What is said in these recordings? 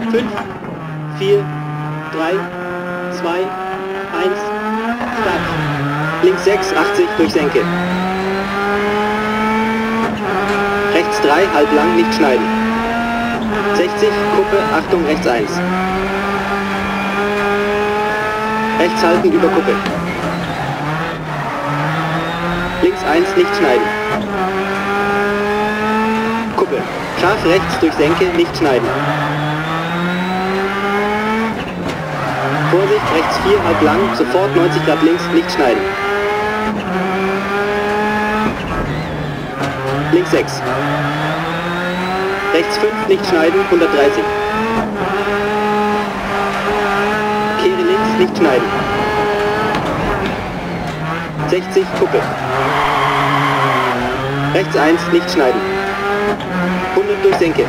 5, 4, 3, 2, 1, Start. Links 6, 80 durch Senke. Rechts 3, halb lang, nicht schneiden. 60, Kuppe, Achtung, rechts 1. Rechts halten über Kuppe. Links 1, nicht schneiden. Kuppe. Scharf rechts durch Senke, nicht schneiden. Vorsicht, rechts 4, halb lang, sofort 90 Grad links, nicht schneiden. Links 6. Rechts 5, nicht schneiden, 130. Kehre links, nicht schneiden. 60, Kuppe. Rechts 1, nicht schneiden. 100 durch Senke.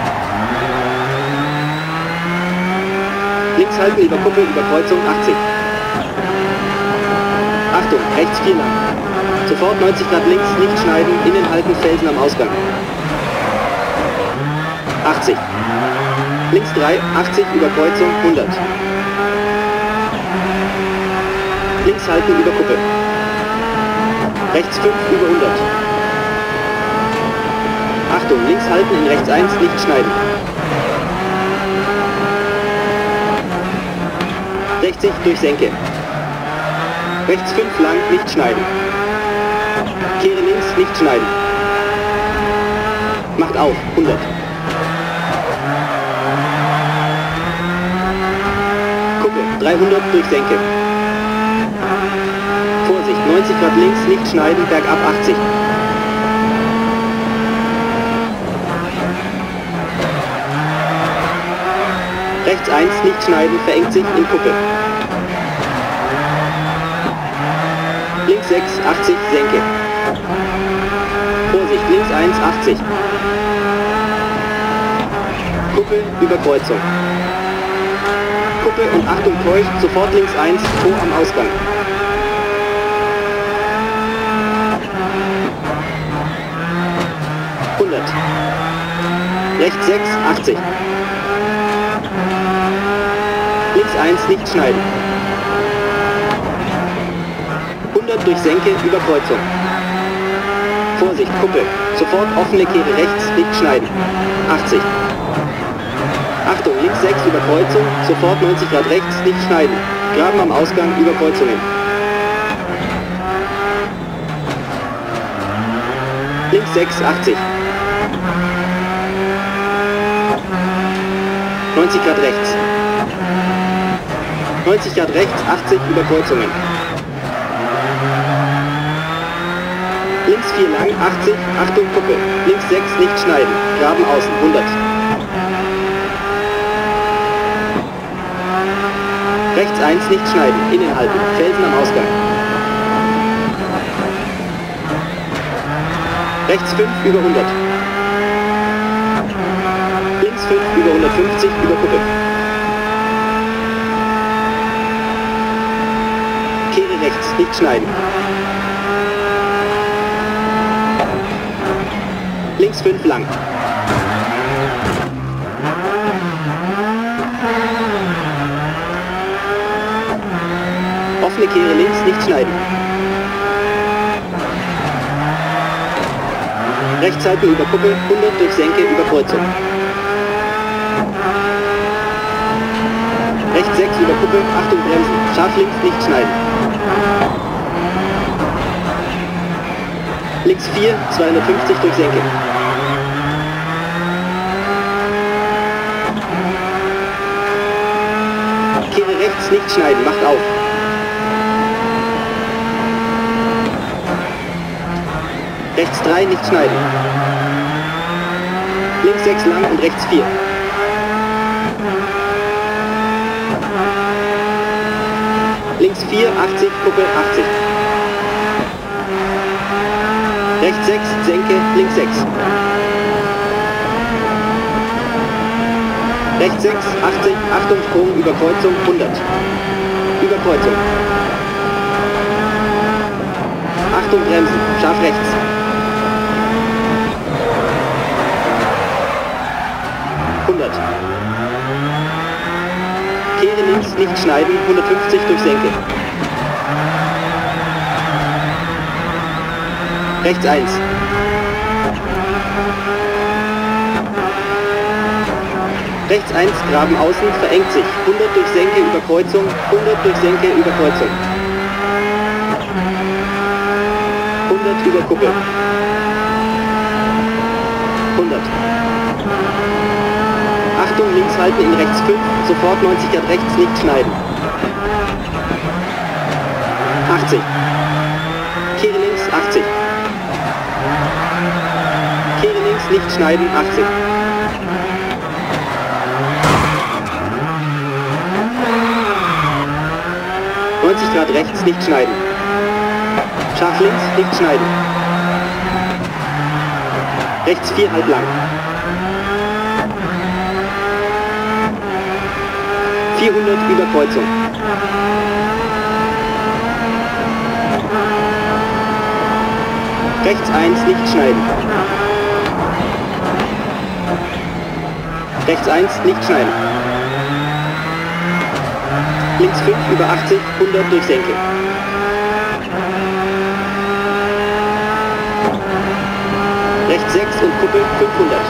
Links halten über Kuppe, über Kreuzung, 80. Achtung, rechts 4 lang. Sofort 90 Grad links, nicht schneiden, innen halten, Felsen am Ausgang. 80. Links 3, 80, über Kreuzung, 100. Links halten, über Kuppe. Rechts 5, über 100. Achtung, links halten, in rechts 1, nicht schneiden. 60 durch Senke. Rechts 5 lang, nicht schneiden. Kehre links, nicht schneiden. Macht auf, 100. Kuppe, 300 durch Senke. Vorsicht, 90 Grad links, nicht schneiden, bergab 80. Rechts 1, nicht schneiden, verengt sich in Kuppe. Links 6, 80, Senke. Vorsicht, links 1, 80. Kuppe, Überkreuzung. Kuppe und Achtung, täuscht, sofort links 1, vor am Ausgang. Rechts 6, 80. Links 1, nicht schneiden. 100 durch Senke, Überkreuzung. Vorsicht, Kuppe. Sofort offene Kehre rechts, nicht schneiden. 80. Achtung, links 6, Überkreuzung. Sofort 90 Grad rechts, nicht schneiden. Graben am Ausgang, Überkreuzungen. Links 6, 80. 90 Grad rechts. 90 Grad rechts, 80 Überkreuzungen. Links 4 lang, 80, Achtung Kuppe. Links 6, nicht schneiden. Graben außen, 100. Rechts 1, nicht schneiden. Innen halten. Felsen am Ausgang. Rechts 5, über 100. Links 5, über 150, über Kuppe. Kehre rechts, nicht schneiden. Links 5 lang. Offene Kehre links, nicht schneiden. Rechts halten über Kuppe, 100 durch Senke, über Kreuzung. Rechts 6 über Kuppe, Achtung bremsen, scharf links, nicht schneiden. Links 4, 250 durch Senke. Kehre rechts, nicht schneiden, macht auf. Rechts 3, nicht schneiden. Links 6 lang und rechts 4. Links 4, 80, Kuppe 80. Rechts 6, Senke, links 6. Rechts 6, 80, Achtung, Sprung, Überkreuzung, 100. Überkreuzung. Achtung, bremsen, scharf rechts. nicht schneiden, 150 durch Senke. Rechts 1. Rechts 1, Graben außen, verengt sich. 100 durch Senke über Kreuzung, 100 durch Senke über Kreuzung. 100 über Kuppe. 100. Achtung, links halten in rechts 5, sofort 90 Grad rechts, nicht schneiden. 80. Kehre links, 80. Kehre links, nicht schneiden, 80. 90 Grad rechts, nicht schneiden. Scharf links, nicht schneiden. Rechts 4 halb lang. 400 über Kreuzung. Rechts 1, nicht schneiden. Rechts 1, nicht schneiden. Links 5 über 80, 100 durch Senke. Rechts 6 und Kuppe 500.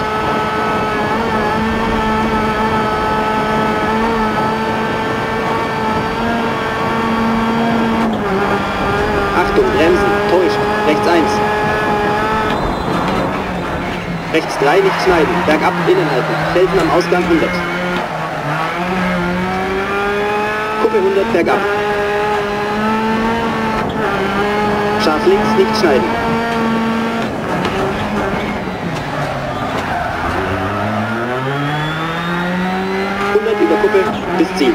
Achtung, bremsen, täuscht. Rechts 1. Rechts 3, nicht schneiden. Bergab, innen halten. Felsen am Ausgang 100. Kuppe 100, bergab. Scharf links, nicht schneiden. Über Kuppe bis Ziel.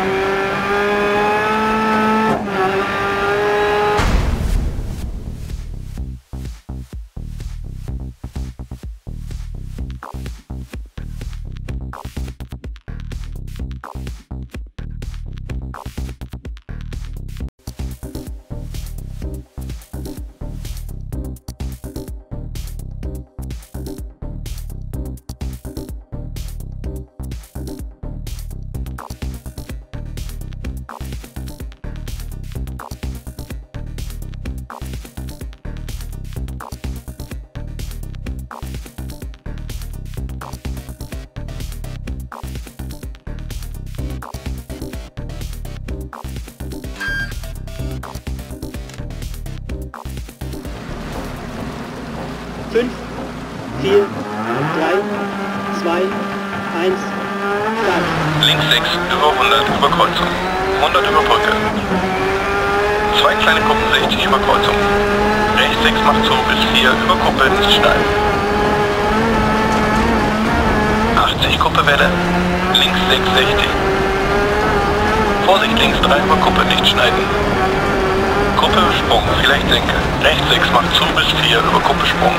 Fünf, 4, 3, 2, 1, Start. Links 6 über 100 über Kreuzung. 100 über Brücke. 2 kleine Kuppen 60 über Kreuzung. Rechts 6 macht zu bis 4 über Kuppe nicht schneiden. 80 Kuppe Welle. Links 6 60. Vorsicht links 3 über Kuppe nicht schneiden. Kuppe Sprung, vielleicht Senke. Rechts 6 macht zu bis 4 über Kuppe Sprung.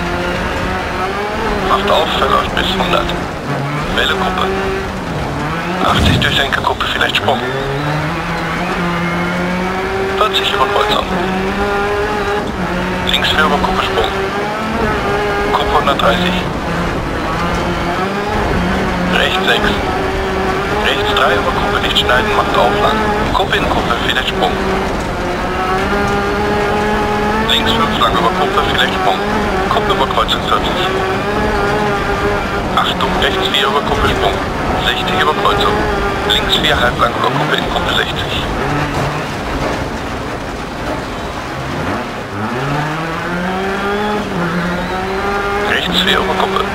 Macht auf, verläuft bis 100. Welle Kuppe. 80 durch Senke, Kuppe, vielleicht Sprung. 40 über Kreuzung. Links 4 über Kuppe Sprung. Kuppe 130. Rechts 6. Rechts 3 über Kuppe nicht schneiden, macht auf lang. Kuppe in Kuppe, vielleicht Sprung. Links 5 lang über Kuppe, vielleicht Sprung. Kuppe über Kreuzung 40. Achtung, rechts 4 über Kuppe Sprung. 60 über Kreuzung. Links 4 halb lang über Kuppe in Kuppe 60. Rechts 4 über Kuppe.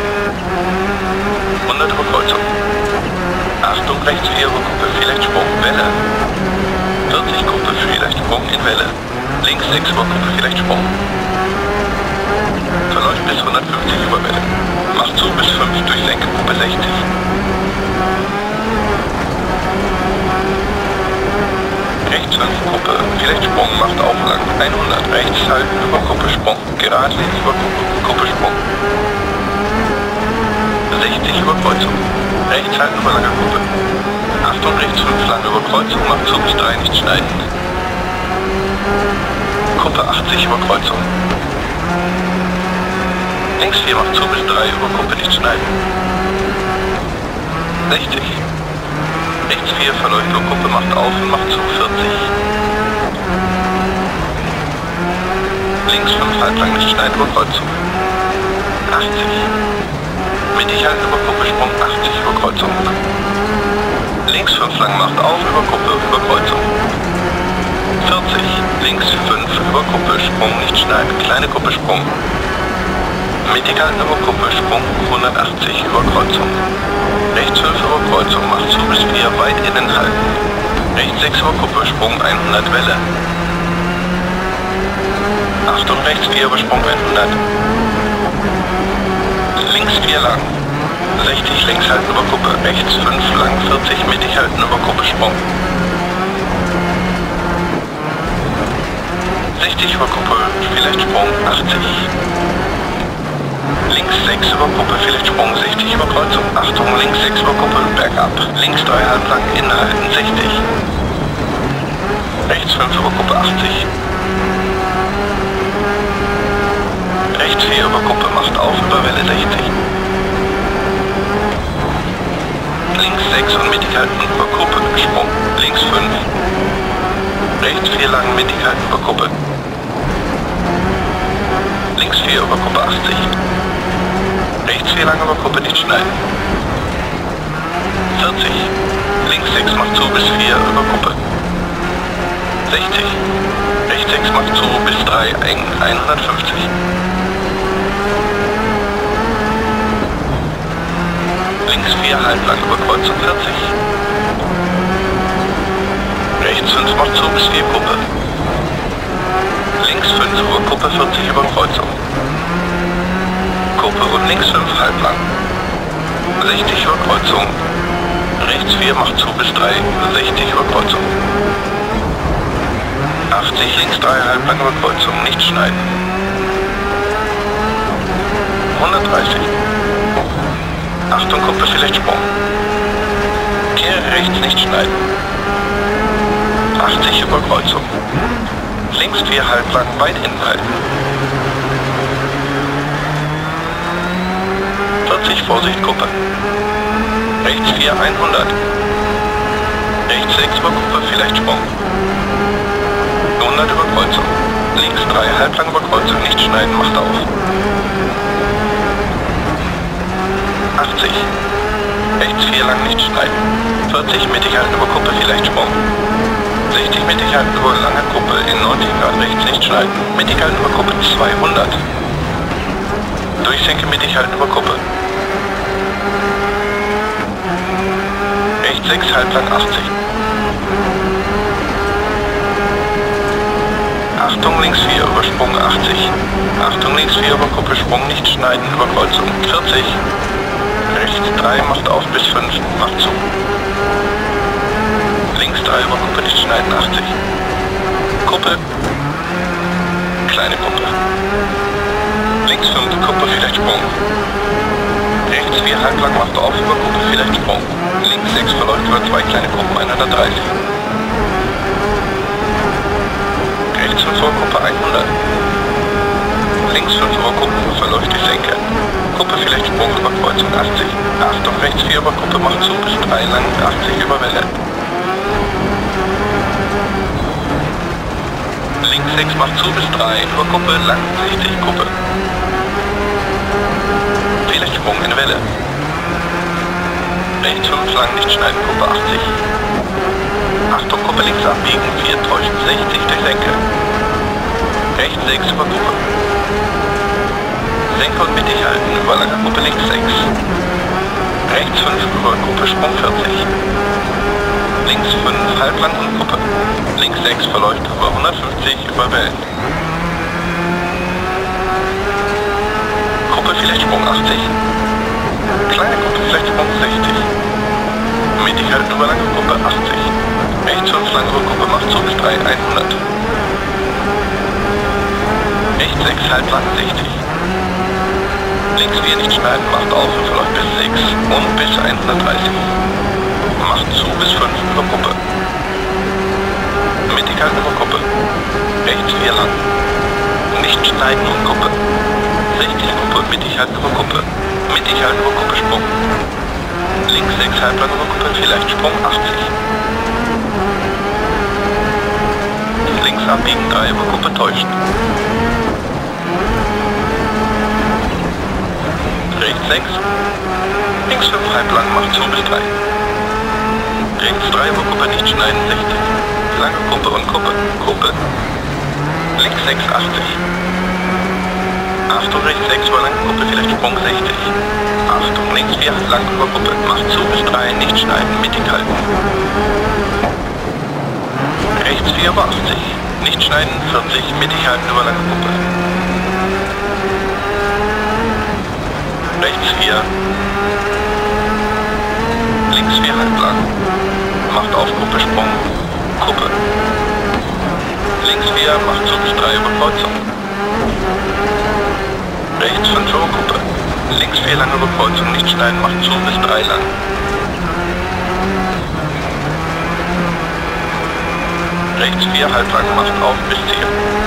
100 über Kreuzung. Achtung, rechts 4 über Kuppe, vielleicht Sprung, Welle. 40 Kuppe, vielleicht Sprung in Welle. Links 6 über Kuppe, vielleicht Sprung. Verläuft bis 150 über Welle. Macht zu bis 5 durch Senke, Kuppe 60. Rechts 5 Kuppe, vielleicht Sprung, macht auf lang. 100, rechts halten über Kuppe, Sprung. Geradlinig über Kuppe, Kuppe, Sprung. 60 über Kreuzung. Rechts halten über lange Kuppe. Achtung, rechts 5 lang über Kreuzung, macht zu bis 3 nicht schneiden. Kuppe 80 über Kreuzung. Links 4 macht zu bis 3 über Kuppe nicht schneiden. 60. Rechts 4 verläuft über Kuppe, macht auf und macht zu 40. Links 5 halblang nicht schneiden über Kreuzung. 80. Mittig halten über Kuppe, Sprung 80 über Kreuzung. Links 5 lang macht auf über Kuppe, über Kreuzung. 40. Links 5 über Kuppe, Sprung nicht schneiden, kleine Kuppe, Sprung. Mittig halten über Kuppe, Sprung 180 über Kreuzung. Rechts 5 über Kreuzung, macht zu bis 4, weit innen halten. Rechts 6 über Kuppe, Sprung 100 Welle. Achtung, rechts 4 über Sprung 100. Links 4 lang. 60 links halten über Kuppe, rechts 5 lang, 40 mittig halten über Kuppe, Sprung. 60 über Kuppe, vielleicht Sprung 80. Links 6 über Kuppe, vielleicht Sprung 60 über Kreuzung. Achtung, links 6 über Kuppe, bergab. Links 3 halblang, innehalten 60. Rechts 5 über Kuppe 80. Rechts 4 über Kuppe, macht auf über Welle 60. Links 6 und mittig halten über Kuppe, Sprung. Links 5. Rechts 4 lang, mittig halten über Kuppe. Links 4 über Kuppe 80. Rechts 4 lang über Kuppe, nicht schneiden. 40. Links 6 macht zu bis 4 über Kuppe. 60. Rechts 6 macht zu bis 3 eng, 150. Links 4 halblang über Kreuzung 40. Rechts 5 macht zu bis 4 Kuppe. Links 5 über Kuppe 40 über Kreuzung. Kuppe und links 5 halblang. 60 über Kreuzung. Rechts 4 macht zu bis 3, 60 über Kreuzung. 80 links 3 halblang über Kreuzung, nicht schneiden. 130. Achtung, Kuppe, vielleicht Sprung. Kehre rechts, nicht schneiden. 80 über Kreuzung. Links 4 halblang, weit innen halten. 40, Vorsicht, Kuppe. Rechts 4, 100. Rechts 6 über Kuppe, vielleicht Sprung. 100 über Kreuzung. Links 3 halblang über Kreuzung, nicht schneiden, macht auf. 80. Rechts 4 lang, nicht schneiden. 40 mittig halten über Kuppe, vielleicht Sprung. 60 mittig halten über lange Kuppe in 90 Grad rechts, nicht schneiden. Mittig halten über Kuppe 200. Durchsenke mittig halten über Kuppe. Rechts 6 halblang 80. Achtung links 4 über Sprung 80. Achtung links 4 über Kuppe, Sprung nicht schneiden über Kreuzung 40. Rechts 3 macht auf bis 5, macht zu. Links 3 über Kuppe nicht schneiden 80. Kuppe. Kleine Kuppe. Links 5 Kuppe, vielleicht Sprung. Rechts 4 halblang macht auf über Kuppe, vielleicht Sprung. Links 6 verläuft über 2 kleine Kuppen, 130. Rechts 5 über Kuppe 100. Links 5 über Kuppe verläuft die Senke. Kuppe vielleicht Sprung über Kreuzung 80. Achtung, rechts 4 über Kuppe macht zu bis 3 lang 80 über Welle. Links 6 macht zu bis 3 über Kuppe, lang 60 Kuppe. Vielleicht Sprung in Welle. Rechts 5 lang nicht schneiden, Kuppe 80. Achtung, Kuppe links abbiegen, 4 täuscht 60 durch Senke. Rechts 6 über Kuppe. Senke und mittig halten, über lange Kuppe links 6. Rechts 5 über Kuppe, Sprung 40. Links 5 halblang und Kuppe. Links 6 verläuft über 150 über Wellen. Kuppe vielleicht Sprung 80. Kleine Kuppe vielleicht Sprung 60. Mittig halten über lange Kuppe 80. Rechts 5 lange Kuppe macht zu bis 3, 100. Rechts 6 halblang 60. Links 4 nicht schneiden, macht auf und verläuft bis 6 und bis 130. Macht zu bis 5 über Kuppe. Mittig halten über Kuppe. Rechts 4 lang. Nicht schneiden und Kuppe. 60 Kuppe, mittig halten über Kuppe. Mittig halten über Kuppe, Sprung. Links 6 halblang über Kuppe, vielleicht Sprung 80. Links abbiegen 3 über Kuppe täuscht. Rechts 6. Links 5 halblang macht zu bis 3. Rechts 3 über Kuppe nicht schneiden 60. Lange Kuppe und Kuppe. Kuppe. Links 6 80. Achtung, rechts 6 über lange Kuppe, vielleicht Sprung 60. Achtung, links 4 lang über Kuppe, macht zu bis 3, nicht schneiden, mittig halten. Rechts 4 über 80. Nicht schneiden, 40, mittig halten über lange Kuppe. Rechts 4. Links 4 halblang. Macht auf Kuppe Sprung. Kuppe. Links 4 macht zu bis 3 über Kreuzung. Rechts 5 über Kuppe. Links 4 lange über Kreuzung, nicht schneiden, macht zu bis 3 lang. Rechts 4 halblang, macht auf bis Ziel.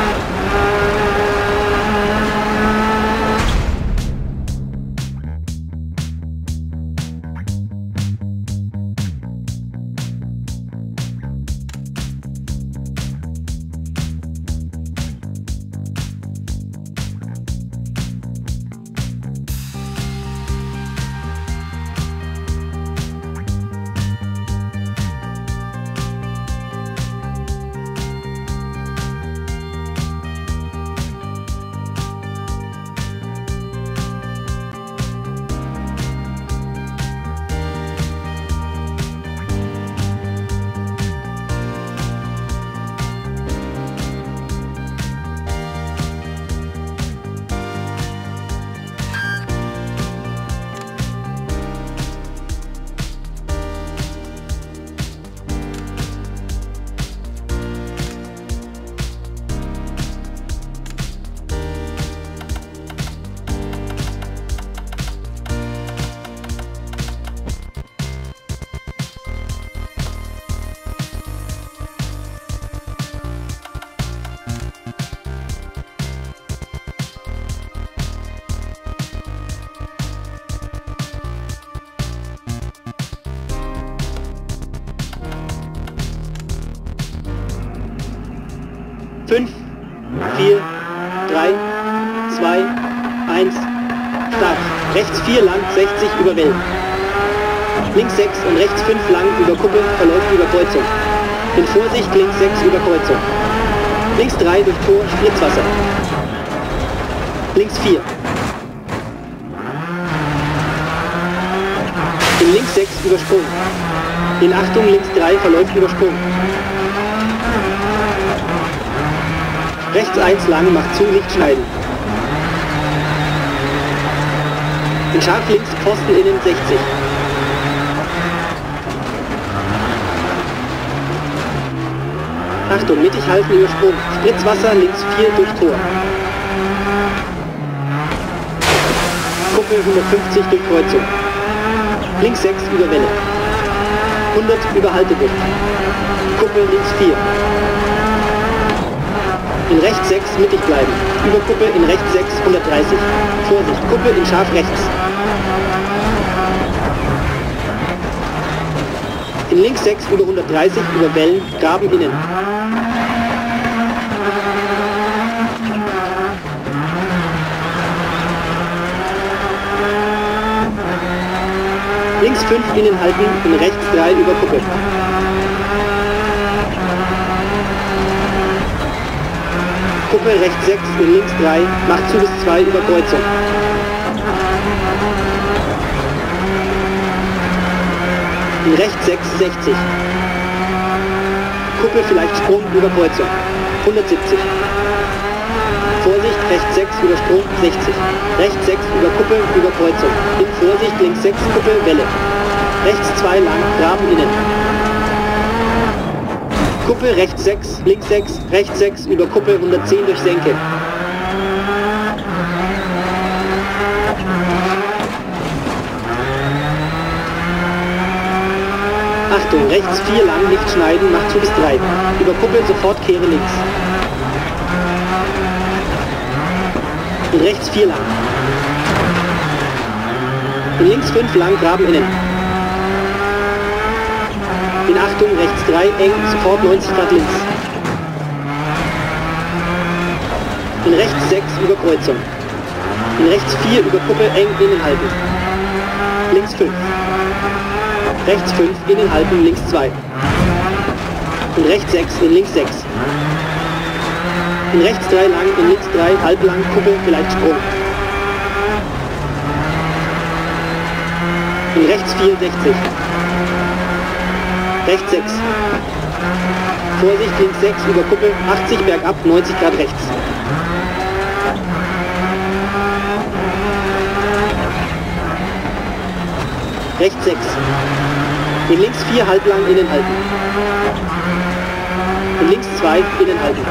Fünf, 4, 3, 2, 1, Start. Rechts 4 lang, 60 über Wellen. Links 6 und rechts 5 lang über Kuppe, verläuft über Kreuzung. In Vorsicht, links 6 über Kreuzung. Links 3 durch Tor, Spritzwasser. Links 4. In links 6 über Sprung. In Achtung, links 3 verläuft über Sprung. Rechts 1 lang, macht zu, nicht schneiden. In scharf links, Pfosten innen 60. Achtung, mittig halten über Sprung. Spritzwasser, links 4 durch Tor. Kuppe 150 durch Kreuzung. Links 6 über Welle. 100 über Haltebucht. Kuppe links 4. In rechts 6 mittig bleiben. Über Kuppe in rechts 6 130. Vorsicht, Kuppe in scharf rechts. In links 6 über 130 über Wellen, Graben innen. Links 5 innen halten, in rechts 3 über Kuppe. Kuppe rechts 6 und links 3, macht zu bis 2 über Kreuzung. In rechts 6, 60. Kuppe vielleicht Sprung über Kreuzung. 170. Vorsicht, rechts 6 über Sprung, 60. Rechts 6 über Kuppe, über Kreuzung. In Vorsicht, links 6, Kuppe, Welle. Rechts 2 lang, Graben innen. Kuppe, rechts 6, links 6, rechts 6, über Kuppe 110 durch Senke. Achtung, rechts 4 lang, nicht schneiden, macht zu bis 3. Über Kuppe sofort kehre links. Und rechts 4 lang. In links 5 lang, Graben innen. In Achtung, rechts 3, eng, sofort 90 Grad links. In rechts 6, über Kreuzung. In rechts 4, über Kuppe, eng, innen halten. Links 5. Rechts 5, innen halten, links 2. In rechts 6, in links 6. In rechts 3 lang, in links 3, halb lang, Kuppe, vielleicht Sprung. In rechts 4, 60. Rechts 6. Vorsicht, links 6, über Kuppe, 80 bergab, 90 Grad rechts. Rechts 6. In links 4, halb lang, innen halten. In links 2, innen halten.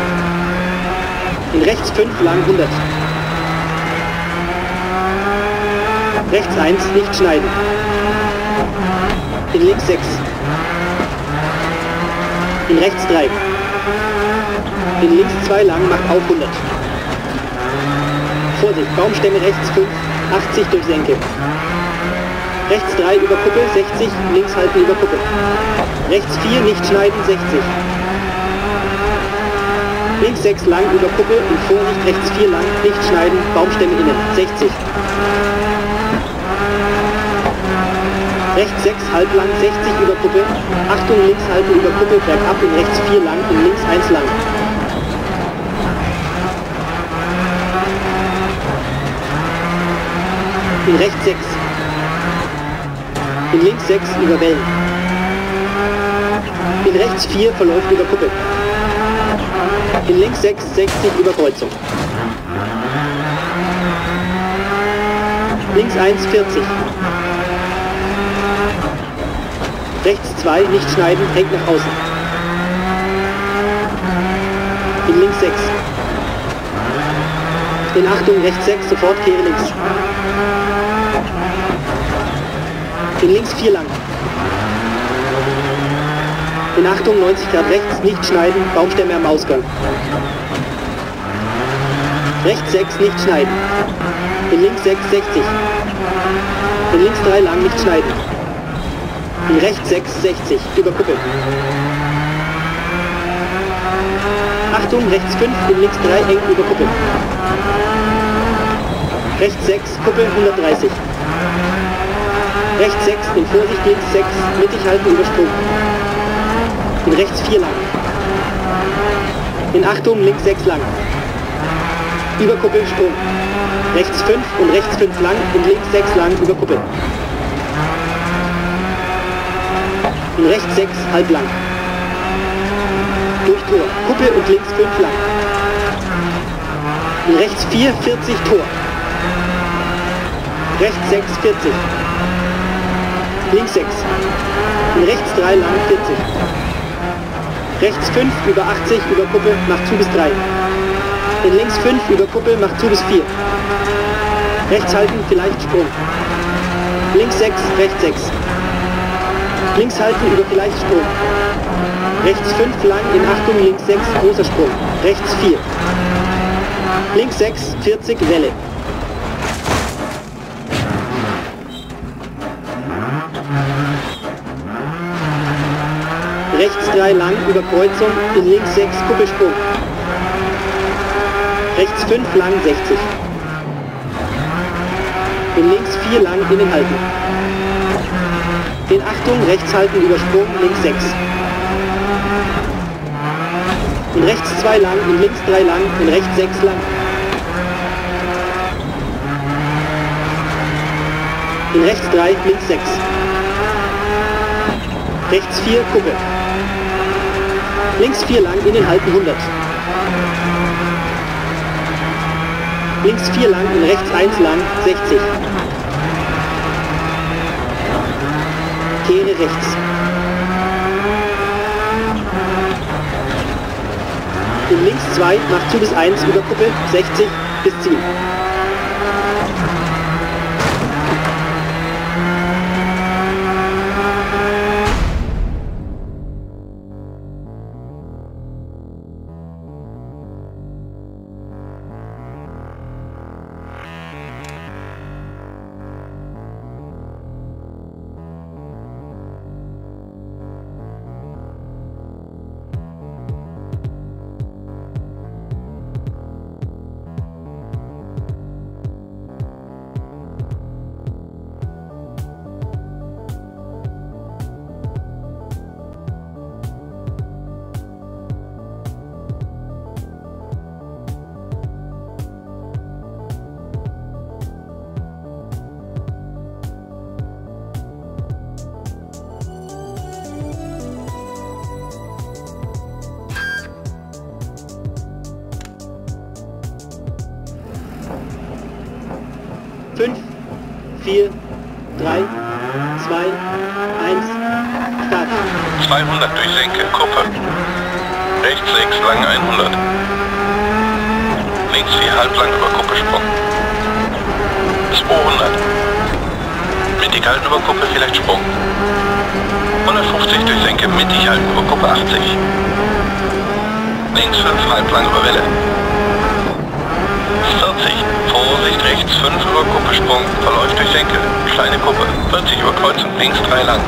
In rechts 5, lang 100. Rechts 1, nicht schneiden. In links 6. In rechts 3. In links 2 lang, macht auf 100. Vorsicht, Baumstämme rechts 5, 80 durch Senke. Rechts 3 über Kuppe, 60, links halten über Kuppe. Rechts 4, nicht schneiden, 60. Links 6 lang über Kuppe und Vorsicht, rechts 4 lang, nicht schneiden, Baumstämme innen, 60. Rechts 6, halb lang, 60 über Kuppe. Achtung, links halten über Kuppe, bergab und rechts 4 lang und links 1 lang. In rechts 6. In links 6 über Wellen. In rechts 4 verläuft über Kuppe. In links 6, 60 über Kreuzung. Links 1, 40. Rechts 2, nicht schneiden, hängt nach außen. In links 6. In Achtung, rechts 6, sofort kehre links. In links 4 lang. In Achtung, 90 Grad rechts, nicht schneiden, Baumstämme am Ausgang. Rechts 6, nicht schneiden. In links 6, 60. In links 3 lang, nicht schneiden. In rechts 6, 60, über Kuppe. Achtung, rechts 5, in links 3, eng über Kuppe. Rechts 6, Kuppe 130. Rechts 6, in Vorsicht, links 6, mittig halten, Übersprung. In rechts 4 lang. In Achtung, links 6 lang. Über Kuppe, Sprung. Rechts 5 und rechts 5 lang und links 6 lang, über Kuppe. In rechts 6, halb lang. Durch Tor. Kuppe und links 5 lang. In rechts 4, 40, Tor. Rechts 6, 40. Links 6. In rechts 3 lang, 40. Rechts 5, über 80, über Kuppe, macht zu bis 3. In links 5, über Kuppe, macht zu bis 4. Rechts halten, vielleicht Sprung. Links 6, rechts 6. Links halten, über vielleicht Sprung. Rechts 5 lang, in Achtung, links 6, großer Sprung. Rechts 4. Links 6, 40, Welle. Rechts 3 lang, über Kreuzung, in links 6, Kuppelsprung. Rechts 5 lang, 60. In links 4 lang, innen halten. In Achtung, rechts halten, Übersprung, links 6. In rechts 2 lang, in links 3 lang, in rechts 6 lang. In rechts 3, links 6. Rechts 4, Kuppe. Links 4 lang, innen halten 100. Links 4 lang, in rechts 1 lang, 60. Kehre rechts. In links 2, macht zu bis 1, über Kuppe, 60, bis Ziel. 5, 4, 3, 2, 1, Start. 200 durch Senke, Kuppe. Rechts 6, lang 100. Links 4, halblang über Kuppe Sprung. 200. Mittig halten über Kuppe, vielleicht Sprung. 150 durch Senke, mittig halten über Kuppe 80. Links 5, halblang über Welle. 40. Vorsicht, rechts 5 über Kuppe Sprung, verläuft durch Senke. Kleine Kuppe. 40 über Kreuzung, links 3 lang.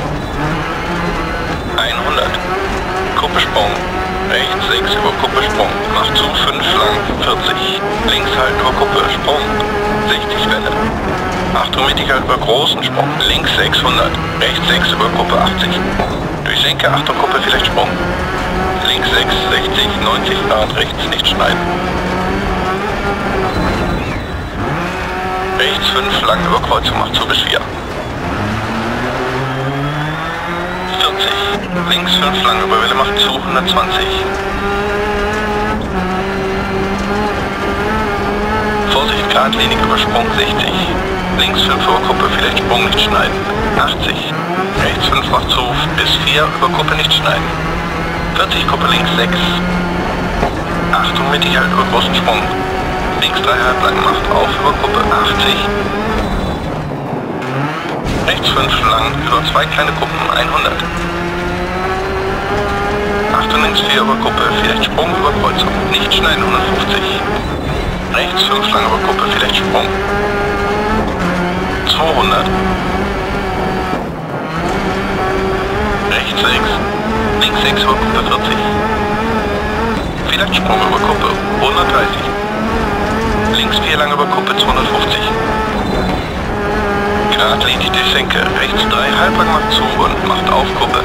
100. Kuppe Sprung. Rechts 6 über Kuppe Sprung. Macht zu 5 lang. 40. Links halten über Kuppe Sprung. 60 Welle. Achtung, mittig halt über großen Sprung. Links 600. Rechts 6 über Kuppe 80. Durch Senke, Achtung, Kuppe vielleicht Sprung. Links 6, 60, 90 Grad, rechts nicht schneiden. Rechts 5 lang über Kreuzung, macht zu bis 4. 40. Links 5 lang über Welle, macht zu 120. Vorsicht, geradlinig über Sprung 60. Links 5 über Kuppe, vielleicht Sprung nicht schneiden. 80. Rechts 5 macht zu bis 4 über Kuppe nicht schneiden. 40 Kuppe links 6. Achtung, mittig halt über großen Sprung. Links 3 halblang macht auf über Kuppe 80. Rechts 5 lang über 2 kleine Kuppen 100. Achtung, links 4 über Kuppe, vielleicht Sprung über Kreuzung. Nicht schneiden 150. Rechts 5 lang über Kuppe, vielleicht Sprung. 200. Rechts 6. Links 6 über Kuppe 40. Vielleicht Sprung über Kuppe 130. Links 4 lang über Kuppe 250. Geradlinig durch Senke. Rechts 3 halblang macht zu und macht auf Kuppe.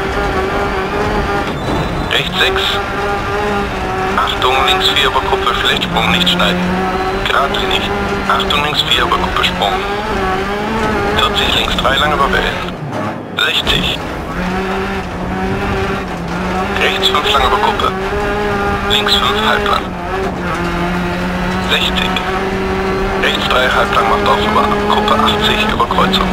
Rechts 6. Achtung, links 4 über Kuppe, vielleicht Sprung nicht schneiden. Geradlinig. Achtung, links 4 über Kuppe Sprung. 40, links 3 lang über Wellen. 60. Rechts 5 lang über Kuppe. Links 5 halblang. 60. Rechts 3 halblang macht auf über Kuppe 80 über Kreuzung.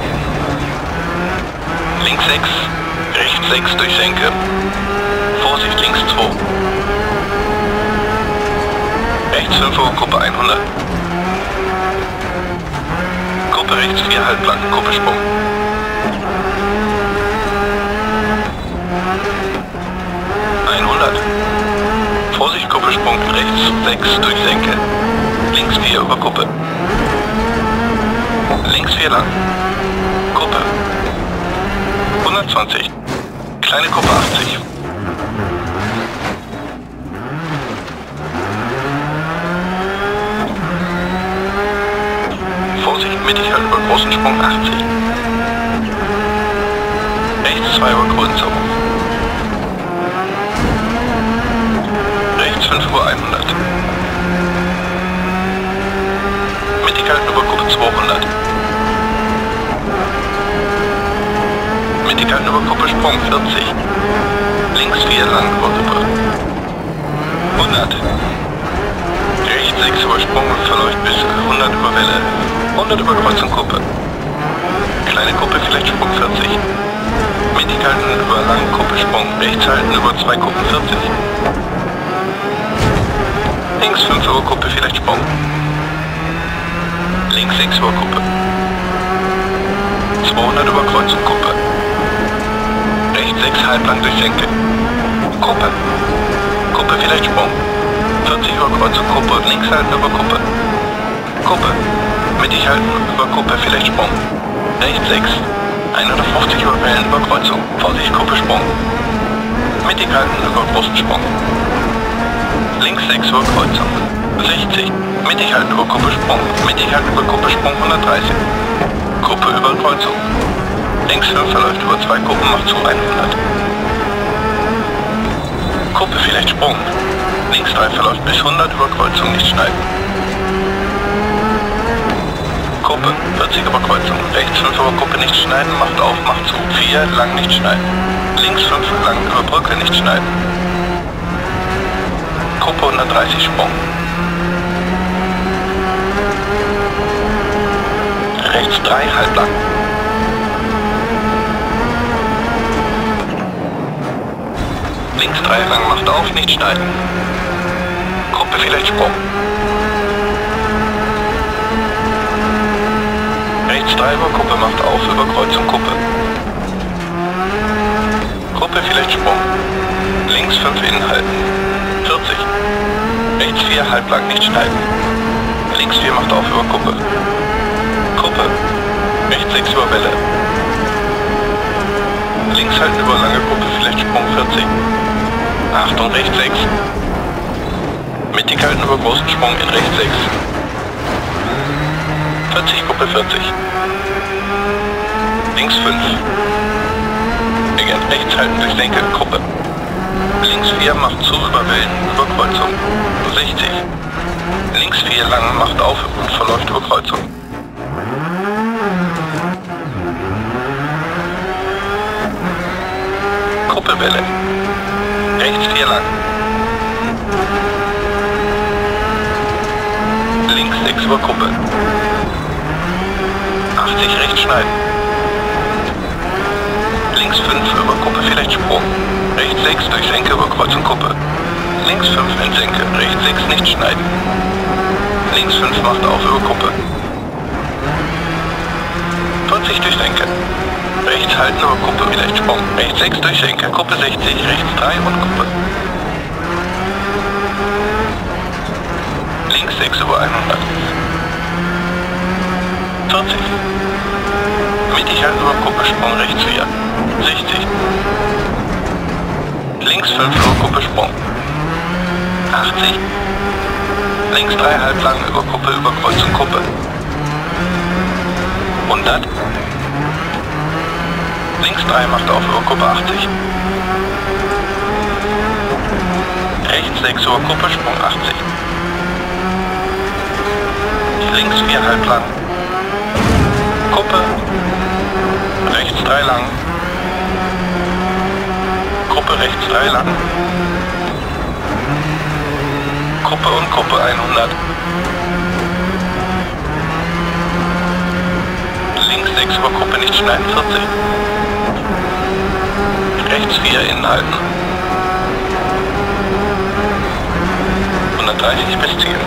Links 6. Rechts 6 durch Senke. Vorsicht, links 2. Rechts 5 über Kuppe 100. Kuppe rechts 4 halblang, Kuppe Sprung. Vorsicht, Kuppe Sprung, rechts 6 durch Senke. Links 4 über Kuppe. Links 4 lang. Kuppe. 120. Kleine Kuppe 80. Vorsicht, mittig halt über großen Sprung 80. Rechts 2 über Kreuzung. Rechts 5 über 100. Mittig halten über Kuppe 200. Mittig halten über Kuppe Sprung 40. Links 4 lang über Kuppe. 100. Rechts 6 über Sprung und verläuft bis 100 über Welle. 100 über Kreuzung Kuppe. Kleine Kuppe, vielleicht Sprung 40. Mittig halten über langen Kuppe Sprung. Rechts halten über 2 Kuppen 40. Links 5 über Kuppe, vielleicht Sprung. Links 6 über Kuppe. 200 über Kreuzung Kuppe. Rechts 6 halblang durch Senke. Kuppe. Kuppe, vielleicht Sprung. 40 über Kreuzung Kuppe und links halten über Kuppe. Kuppe. Mittig halten über Kuppe, vielleicht Sprung. Rechts 6. 150 über Wellen über Kreuzung. Vorsicht, Kuppe Sprung. Mittig halten über großen Sprung. Links 6 über Kreuzung. 60. Mittig halten über Kuppe Sprung. Mittig halten über Kuppe Sprung 130. Kuppe über Kreuzung. Links 5 verläuft über 2 Kuppen, macht zu 100. Kuppe vielleicht Sprung. Links 3 verläuft bis 100 über Kreuzung, nicht schneiden. Kuppe, 40 über Kreuzung. Rechts 5 über Kuppe nicht schneiden, macht auf, macht zu. 4 lang nicht schneiden. Links 5 lang über Brücke nicht schneiden. Kuppe 130 Sprung. Rechts 3 halblang. Links 3 lang macht auf, nicht schneiden. Gruppe vielleicht Sprung. Rechts 3 über Kuppe macht auf, über Kreuzung Kuppe. Gruppe vielleicht Sprung. Links 5 innen halten. 40. Rechts 4 halblang, nicht schneiden. Links 4 macht auf, über Kuppe. Kuppe. Rechts 6 über Welle. Links halten über lange Kuppe, vielleicht Sprung 40. Achtung, rechts 6. Mittig halten über großen Sprung in rechts 6. 40, Kuppe 40. Links 5. Again, rechts halten durch Senke, Kuppe. Links 4 macht zu über Wellen, über Kreuzung. 60. Links 4 lang macht auf und verläuft über Kreuzung. Kuppelwelle. Rechts 4 lang. Links 6 über Kuppe. 80 rechts schneiden. Links 5 über Kuppe vielleicht Sprung. Rechts 6 durch Senke über Kreuzung Kuppe. Links 5 in Senke. Rechts 6 nicht schneiden. Links 5 macht auf über Kuppe. 40 durch Senke. Rechts halten über Kuppe vielleicht Sprung. Rechts 6 durch Senke. Kuppe 60. Rechts 3 und Kuppe. Links 6 über 100. 40. Mittig halten über Kuppe Sprung. Rechts 4. 60. Links 5 über Kuppe Sprung. 80. Links 3 halblang über Kuppe über Kreuzung Kuppe. 100. Links 3 macht auf über Kuppe 80. Rechts 6 über Kuppe Sprung 80. Links 4 halblang. Kuppe. Rechts 3 lang. Kuppe rechts 3 lang. Kuppe und Kuppe 100. Links 6 über Kuppe nicht schneiden 40. Rechts 4 innen halten. 130 bis Ziel.